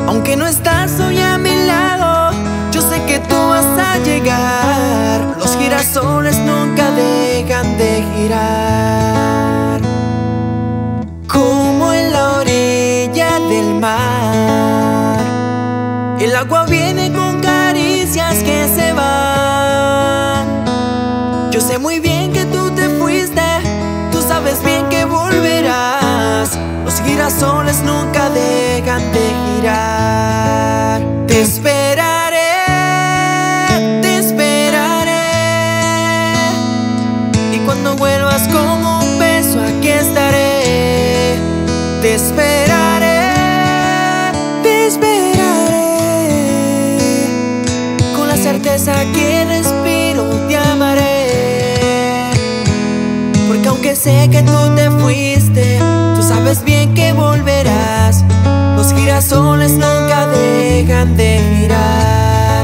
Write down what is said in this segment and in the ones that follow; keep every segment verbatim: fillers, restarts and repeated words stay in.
Aunque no estás hoy a mi lado, yo sé que tú vas a llegar. Los girasoles nunca dejan de girar. Como en la orilla del mar, el agua viene con caricias que se van. Yo sé muy bien que tú te fuiste, tú sabes bien que volverás. Los girasoles nunca dejan de girar. Te esperaré, te esperaré. Y cuando vuelvas con un beso aquí estaré. Te esperaré, te esperaré. Con la certeza que respiro te amaré. Porque aunque sé que tú te fuiste, tú sabes bien que volverás. Los girasoles nunca dejan de girar.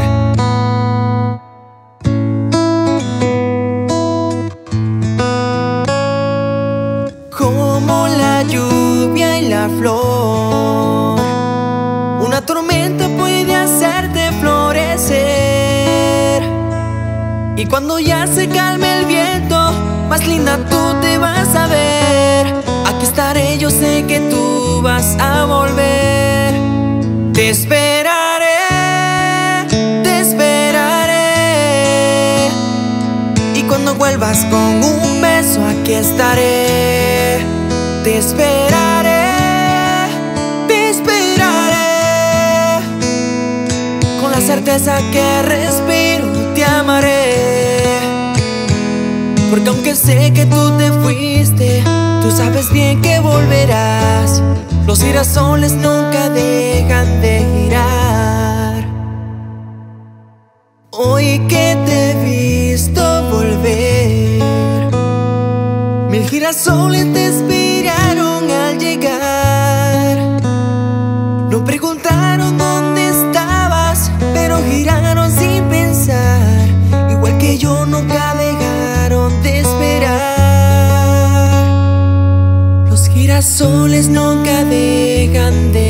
Como la lluvia y la flor, una tormenta puede hacerte florecer. Y cuando ya se calme el viento, más linda tú te vas a ver. Aquí estaré, yo sé que tú vas a volver. Te esperaré, te esperaré. Y cuando vuelvas con un beso aquí estaré. Te esperaré, te esperaré. Con la certeza que respiro te amaré. Porque aunque sé que tú te fuiste, tú sabes bien que volverás. Los girasoles nunca dejan de girar. Hoy que te he visto volver, mil girasoles te esperaron al llegar. No preguntaron dónde estabas, pero giraron sin pensar. Igual que yo nunca dejaron de esperar. Los girasoles nunca dejan de